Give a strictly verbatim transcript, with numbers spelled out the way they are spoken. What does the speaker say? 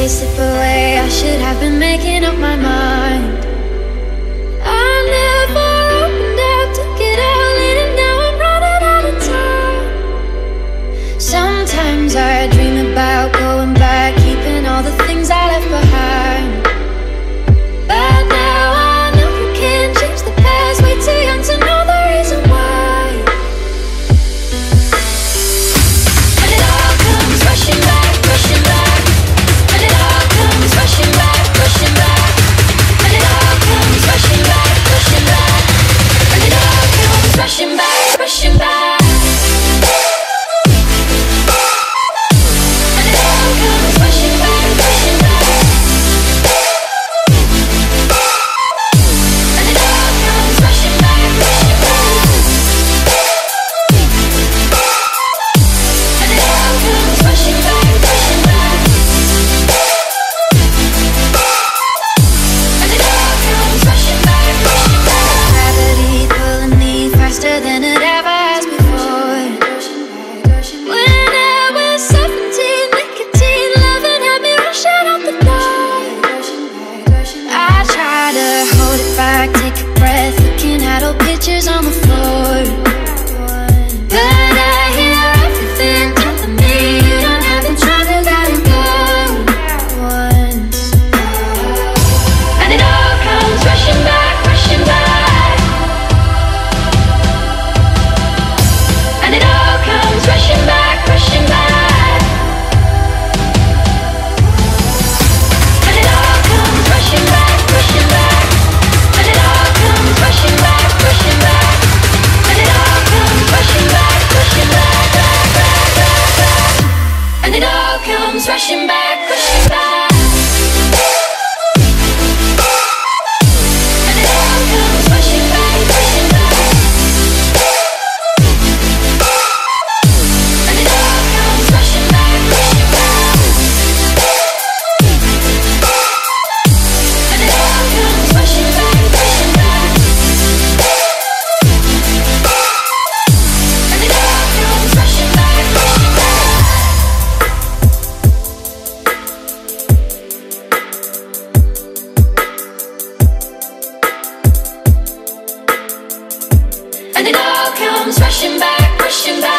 slip away. I should have been making up my mind. I never opened up, took it all in, and now I'm running out of time. Sometimes I dream about going back, keeping all the things I left behind. But now I know you can't change the past, way too young to know the reason why. When it all comes rushing back, rushing back. When it all comes rushing back, rushing back. When it all comes rushing back, rushing back. When it all comes rushing back, rushing back. Rushing back, rushing back. And it all comes rushing back, rushing back. And it all comes rushing back, rushing back. And it all comes rushing back, rushing back. And it all comes rushing back, rushing back. And it all comes rushing back, rushing back.